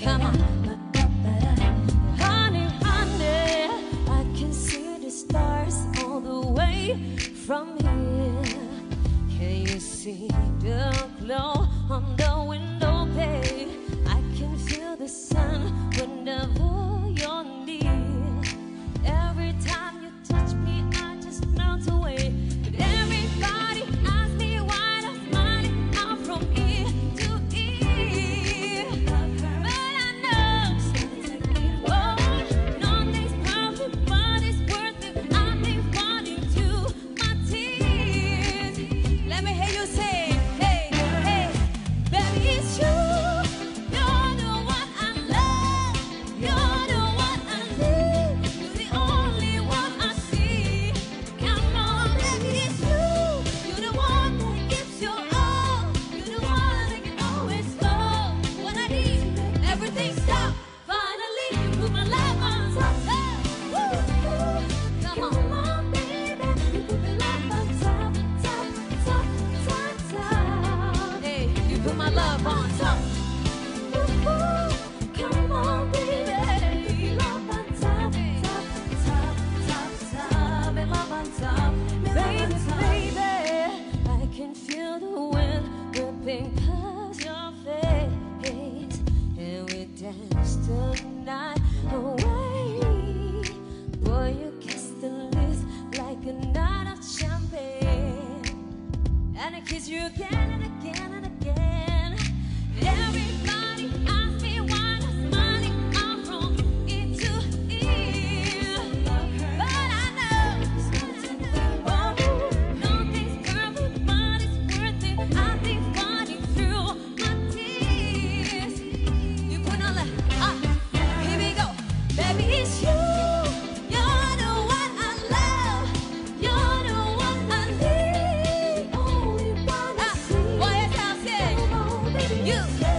Come on. Honey, honey, I can see the stars all the way from here. Can you see the glow on the window pane? I can feel the sun whenever you're near. Every time you touch me, I just melt away. But everybody asks me why I'm smiling out from ear to ear. But I know, oh, nothing's perfect, but it's worth it. I've been running to my tears. Let me hear you say, hey, hey, baby, it's you. You're the one I love. You're the one I need. You're the only one I see. Come on, baby, it's you. You're the one that gives your all. You're the one that can always go. When I need everything stop. Finally, you put my love on top. Hey, woo. Come on, baby, you put my love on top, top, top, top, top. Hey, you put my love on top. Come on, baby, love on top, top, top, top, top, and love on top, baby, baby. I can feel the wind whipping past your face, and we dance the night away. Boy, you kiss the lips like a night of champagne, and I kiss you again and again and again. Everybody asks me why I'm smiling out from ear to ear. But I know, oh, nothing's perfect, but it's worth it. I've been running through my tears. You put on the, here we go. Baby, it's you. You're the one I love. You're the one I need. Only one I see. Boy, it's how I say. You.